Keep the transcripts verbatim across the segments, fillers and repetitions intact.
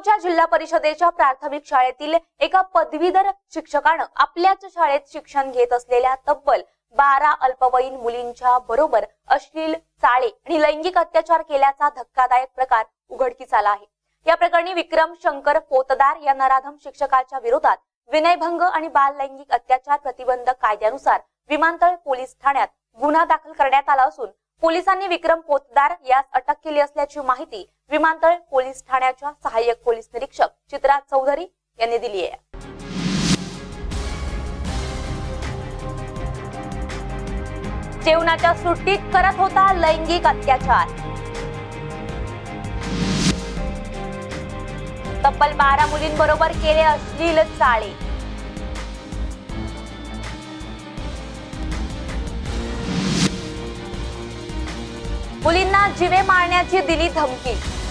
विक्रमच्या जिल्हा परिषदेच्या प्राथमिक शाळेतील एका पदवीधर शिक्षकानं आपल्याच शाळेत शिक्षण घेत असलेल्या तब्बल बारा अल्पवयीन मुलींच्या बरोबर अश्लील चाळे आणि लैंगिक अत्याचार केल्याचा धक्कादायक प्रकार उघडकीस आला आहे। या प्रकरणी विक्रम शंकर पोतदार या नराधम शिक्षकाच्या विरोधात विनयभंग आणि बाल लैंगिक अत्याचार प्रतिबंधक कायद्यानुसार विमानतळ पोलीस ठाण्यात गुन्हा दाखल करण्यात आला असून पोलिसांनी विक्रम पोतदार यास अटक केली असल्याची माहिती विमानतळ पोलीस ठाण्याच्या सहाय्यक पोलीस निरीक्षक चित्रा चौधरी यांनी दिली आहे। जेवणाच्या सुट्टीत करत होता लैंगिक अत्याचार। तब्बल बारा मुलींबरोबर केले अश्लील चाळे। मुलींना जीवे मारण्याची दिली धमकी।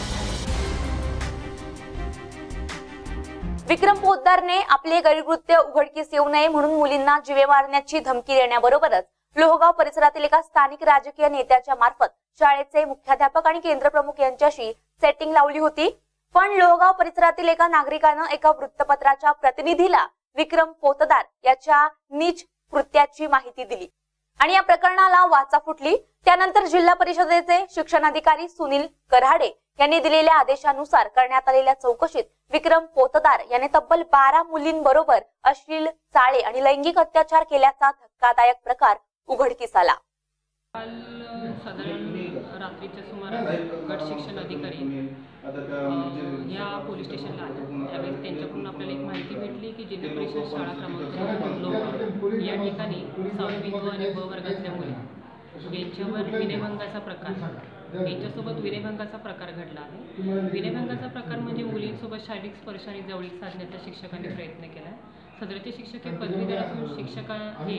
विक्रम पोतदारने आपले गैरकृत्य उघडकीस येऊ नये म्हणून मुलींना जीवे मारण्याची धमकी देण्याबरोबरच लोहगाव परिसरातील एका स्थानिक राजकीय नेत्याच्या मार्फत शाळेचे मुख्याध्यापक आणि केंद्र प्रमुख यांच्याशी सेटिंग लावली होती। पण लोहगाव परिसरातील एका नागरिकानं एका वृत्तपत्राच्या प्रतिनिधीला विक्रम पोतदार याच्या नीच कृत्याची माहिती दिली आणि या प्रकरणाला वाचा फुटली। त्यानंतर जिल्हा परिषदेचे शिक्षणाधिकारी सुनील कराडे यांनी दिलेल्या आदेशानुसार करण्यात आलेल्या चौकशीत विक्रम पोतदार याने तब्बल बारा मुलींबरोबर अश्लील चाळे आणि लैंगिक अत्याचार केल्याचा धक्कादायक प्रकार उघडकीस आला। काल साधारण रात्रीच्या सुमारास गट शिक्षण अधिकारी या पोलीस स्टेशनला आले। त्यावेळेस त्यांच्याकडून आपल्याला एक माहिती भेटली की जिल्हा परिषद शाळा क्रमांक लोहगाव या ठिकाणी सहावी ब आणि ब वर्गातल्या मुली यांच्यावर विनयभंगाचा प्रकार यांच्यासोबत विनयभंगाचा प्रकार घडला आहे। विनयभंगाचा प्रकार म्हणजे मुलींसोबत शारीरिक स्पर्श आणि जवळीक साधण्याचा शिक्षकांनी प्रयत्न केला। सदरचे शिक्षक हे पदवीधर असून शिक्षका हे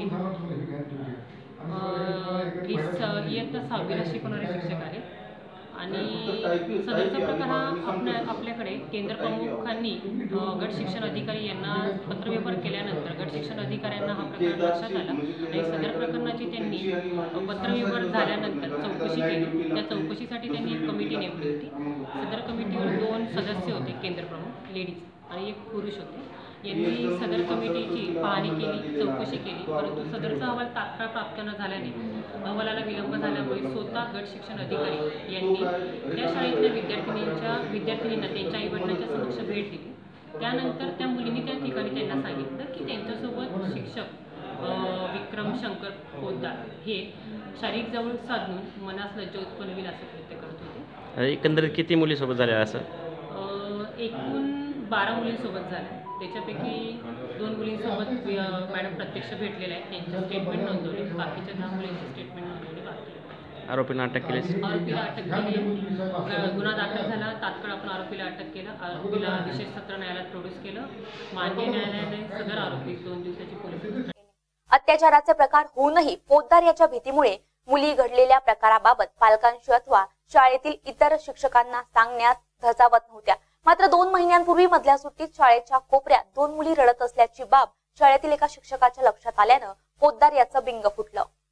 इयत्ता सहावीला शिकवणारे शिक्षक आहेत आणि सदरचा प्रकार हा आपल्या आपल्याकडे केंद्र प्रमुखांनी गट शिक्षण अधिकारी यांना पत्रव्यवहार केल्यानंतर गट शिक्षण अधिकाऱ्यांना हा प्रकार लक्षात आला आणि सदर प्रकरणाची त्यांनी पत्रव्यवहार झाल्यानंतर चौकशी केली। त्या चौकशीसाठी त्यांनी एक कमिटी नेमली होती। सदर कमिटीवर दोन सदस्य होते, केंद्र प्रमुख लेडीज आणि एक पुरुष होते। यांनी सदर कमिटीची पाहणी केली, चौकशी केली, परंतु सदरचा अहवाल तात्काळ प्राप्त न झाल्याने अहवालाला विलंब झाल्यामुळे स्वतः गट शिक्षण अधिकारी यांनी त्या शाळेतल्या विद्यार्थिनींच्या विद्यार्थिनींना त्यांच्या आईवडिलांच्या समक्ष भेट दिली। त्यानंतर त्या मुलींनी त्या ठिकाणी त्यांना सांगितलं की त्यांच्यासोबत शिक्षक विक्रम शंकर पोतदार हे शारीरिक जवळ साधून मनास लज्जा उत्पन्न होईल असं कृत्य करत होते। एकंदरीत किती मुलीसोबत झाले असं? एकूण बारा मुलींसोबत झालं। त्याच्यापैकी दोन मुलींसोबत मॅडम प्रत्यक्ष भेटलेल्या आहेत, त्यांचे स्टेटमेंट नोंदवले। बाकीच्या दहा मुलींचे स्टेटमेंट नोंदवले बाकी। आरोपींना अटक केली? आरोपीला अटक केली, गुन्हा दाखल झाला। तात्काळ आपण आरोपीला अटक केलं, आरोपीला विशेष सत्र न्यायालयात प्रोड्यूस केलं। माननीय न्यायालयाने सदर आरोपी दोन दिवसाची पोलीस अत्याचाराचे प्रकार होऊनही पोतदार याच्या भीतीमुळे मुली घडलेल्या प्रकाराबाबत पालकांशी अथवा शाळेतील इतर शिक्षकांना सांगण्यात धजावत नव्हत्या। मात्र दोन महिन्यांपूर्वी मधल्या सुट्टीत शाळेच्या कोपऱ्यात दोन मुली रडत असल्याची बाब शाळेतील एका शिक्षकाच्या लक्षात आल्यानं पोतदार याचं बिंग फुटलं।